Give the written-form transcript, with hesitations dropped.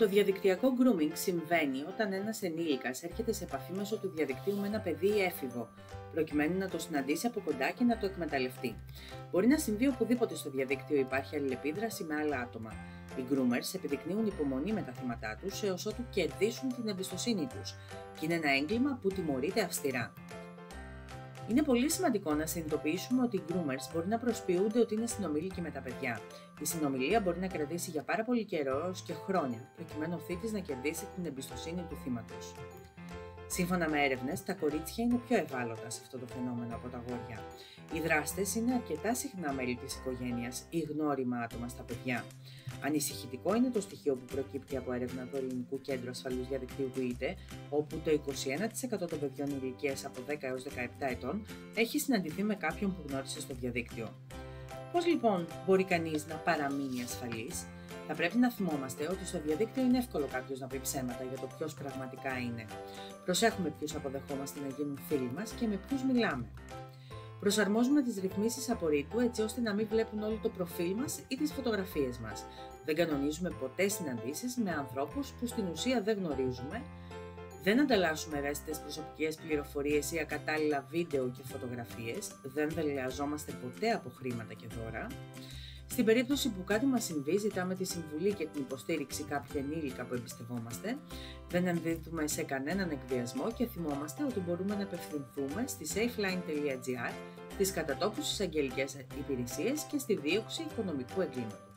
Το διαδικτυακό grooming συμβαίνει όταν ένας ενήλικας έρχεται σε επαφή μέσω του διαδικτύου με ένα παιδί ή έφηβο, προκειμένου να το συναντήσει από κοντά και να το εκμεταλλευτεί. Μπορεί να συμβεί οπουδήποτε στο διαδίκτυο υπάρχει αλληλεπίδραση με άλλα άτομα. Οι groomers επιδεικνύουν υπομονή με τα θύματά τους έως ότου κερδίσουν την εμπιστοσύνη τους, και είναι ένα έγκλημα που τιμωρείται αυστηρά. Είναι πολύ σημαντικό να συνειδητοποιήσουμε ότι οι groomers μπορεί να προσποιούνται ότι είναι συνομήλικοι με τα παιδιά. Η συνομιλία μπορεί να κρατήσει για πάρα πολύ καιρό έως και χρόνια, προκειμένου ο θήτης να κερδίσει την εμπιστοσύνη του θύματος. Σύμφωνα με έρευνες, τα κορίτσια είναι πιο ευάλωτα σε αυτό το φαινόμενο από τα αγόρια. Οι δράστες είναι αρκετά συχνά μέλη της οικογένειας ή γνώριμα άτομα στα παιδιά. Ανησυχητικό είναι το στοιχείο που προκύπτει από έρευνα του Ελληνικού Κέντρου Ασφαλούς Διαδικτύου του ΙΤΕ, όπου το 21% των παιδιών ηλικίας από 10 έως 17 ετών έχει συναντηθεί με κάποιον που γνώρισε στο διαδίκτυο. Πώς λοιπόν μπορεί κανείς να παραμείνει ασφαλής? Θα πρέπει να θυμόμαστε ότι στο διαδίκτυο είναι εύκολο κάποιος να πει ψέματα για το ποιος πραγματικά είναι. Προσέχουμε ποιους αποδεχόμαστε να γίνουν φίλοι μας και με ποιους μιλάμε. Προσαρμόζουμε τις ρυθμίσεις απορρίτου έτσι ώστε να μην βλέπουν όλο το προφίλ μας ή τις φωτογραφίες μας. Δεν κανονίζουμε ποτέ συναντήσεις με ανθρώπους που στην ουσία δεν γνωρίζουμε. Δεν ανταλλάσσουμε ευαίσθητες προσωπικές πληροφορίες ή ακατάλληλα βίντεο και φωτογραφίες. Δεν δελεαζόμαστε ποτέ από χρήματα και δώρα. Στην περίπτωση που κάτι μας συμβεί, ζητάμε τη συμβουλή και την υποστήριξη κάποιου ενήλικα που εμπιστευόμαστε. Δεν ενδίδουμε σε κανέναν εκβιασμό και θυμόμαστε ότι μπορούμε να απευθυνθούμε στη safeline.gr, στις κατατόπους εισαγγελικές υπηρεσίες και στη δίωξη οικονομικού εγκλήματος.